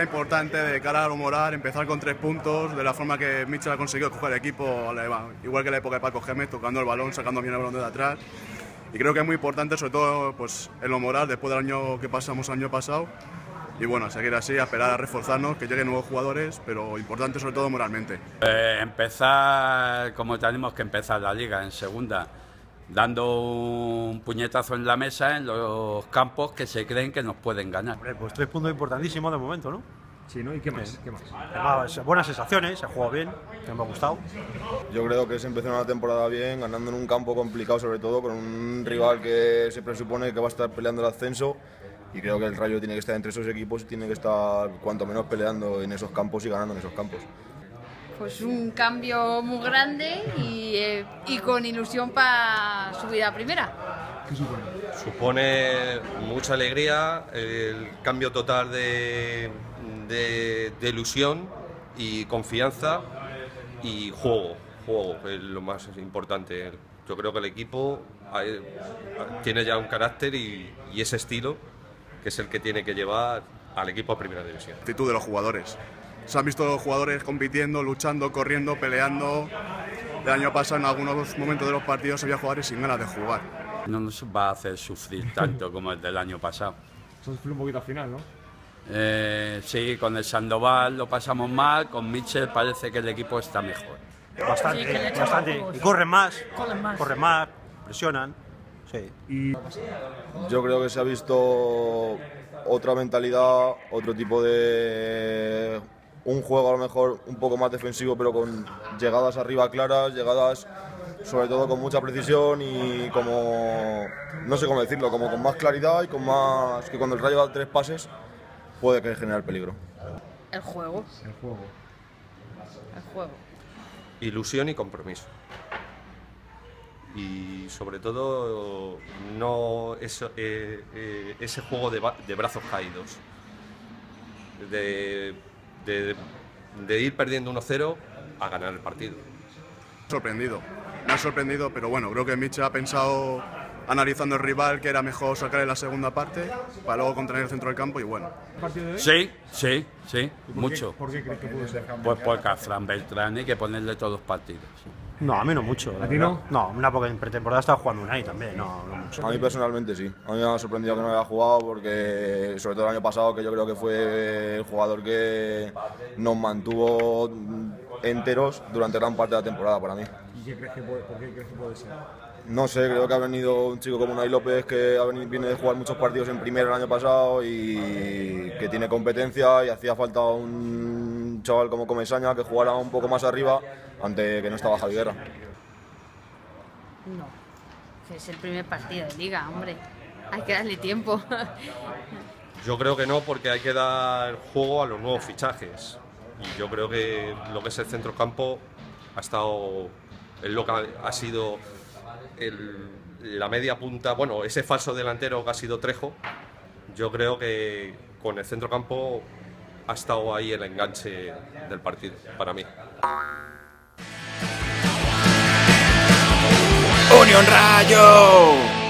día importante de cara a lo moral, empezar con 3 puntos, de la forma que Mitchell ha conseguido coger el equipo, igual que en la época de Paco Gémez, tocando el balón, sacando bien el balón de atrás. Y creo que es muy importante, sobre todo pues, en lo moral, después del año que pasamos el año pasado. Y bueno, seguir así, a esperar a reforzarnos, que lleguen nuevos jugadores, pero importante sobre todo moralmente. Empezar como tenemos que empezar la liga, en segunda, dando un puñetazo en la mesa en los campos que se creen que nos pueden ganar. Hombre, pues 3 puntos importantísimos de momento, ¿no? Sí, ¿no? ¿Y qué más? ¿Qué más? Además, buenas sensaciones, se ha jugado bien, que me ha gustado. Yo creo que se empezó una temporada bien, ganando en un campo complicado, sobre todo con un rival que se presupone que va a estar peleando el ascenso. Y creo que el Rayo tiene que estar entre esos equipos y tiene que estar cuanto menos peleando en esos campos y ganando en esos campos. Pues un cambio muy grande y con ilusión para subir a primera. ¿Qué supone? Supone mucha alegría, el cambio total de ilusión y confianza y juego es lo más importante. Yo creo que el equipo tiene ya un carácter y ese estilo que es el que tiene que llevar al equipo a primera división. La actitud de los jugadores. Se han visto jugadores compitiendo, luchando, corriendo, peleando. El año pasado en algunos momentos de los partidos había jugadores sin ganas de jugar. No nos va a hacer sufrir tanto como el del año pasado. Se sufrió un poquito al final, ¿no? Sí, con el Sandoval lo pasamos mal, con Mitchell parece que el equipo está mejor. Bastante, Sí, que le echan bastante. juegos. Y corren Corren más. más, presionan. Sí. Y Yo creo que se ha visto otra mentalidad, otro tipo de... un juego a lo mejor un poco más defensivo, pero con llegadas arriba claras, llegadas sobre todo con mucha precisión y como... no sé cómo decirlo, como con más claridad y con más... que cuando el Rayo da 3 pases puede que generar peligro. El juego. el juego. El juego. Ilusión y compromiso. Y sobre todo no ese juego de brazos caídos, de ir perdiendo 1-0 a ganar el partido. Me ha sorprendido, pero bueno, creo que Mitchell ha pensado, analizando el rival, que era mejor sacar en la segunda parte para luego contener el centro del campo y bueno. ¿Partido de hoy? Sí, ¿Y por mucho. ¿Por qué crees que puede ser? Pues porque a Fran Beltrán hay que ponerle todos los partidos. No, a mí no mucho. ¿A ti no? No, una porque en pretemporada estaba jugando Unai también, no mucho. A mí personalmente sí, a mí me ha sorprendido que no haya jugado porque sobre todo el año pasado, que yo creo que fue el jugador que nos mantuvo enteros durante gran parte de la temporada para mí. ¿Y qué crees que puede, por qué crees que puede ser? No sé, creo que ha venido un chico como Unai López que viene de jugar muchos partidos en primera el año pasado y que tiene competencia y hacía falta un chaval como Comesaña que jugara un poco más arriba ante que no estaba Javi Guerra. No. Que es el primer partido de liga, hombre. Hay que darle tiempo. Yo creo que no, porque hay que dar juego a los nuevos fichajes. Y yo creo que lo que es el centrocampo ha estado en lo que ha sido la media punta, bueno, ese falso delantero que ha sido Trejo. Yo creo que con el centrocampo ha estado ahí el enganche del partido, para mí. ¡Unión Rayo!